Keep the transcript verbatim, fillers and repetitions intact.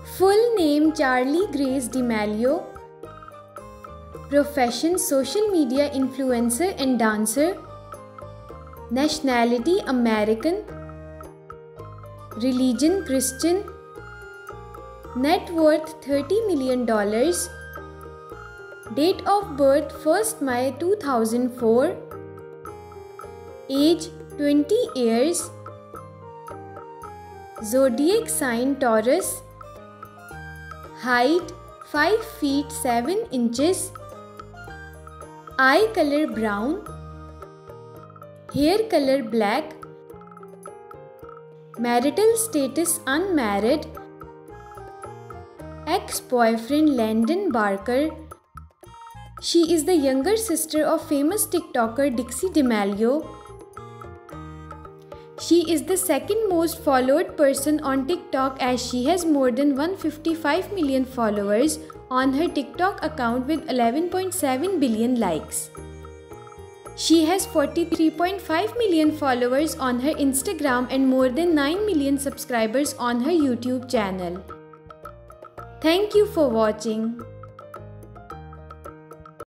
Full name Charlie Grace D'Amelio. Profession social media influencer and dancer. Nationality American. Religion Christian. Net worth thirty million dollars. Date of birth first May two thousand four. Age twenty years. Zodiac sign Taurus. Height five feet seven inches. Eye color brown. Hair color black. Marital status unmarried. Ex-boyfriend Landon Barker. She is the younger sister of famous TikToker Dixie D'Amelio. She is the second most followed person on TikTok as she has more than one hundred fifty-five million followers on her TikTok account with eleven point seven billion likes. She has forty-three point five million followers on her Instagram and more than nine million subscribers on her YouTube channel. Thank you for watching.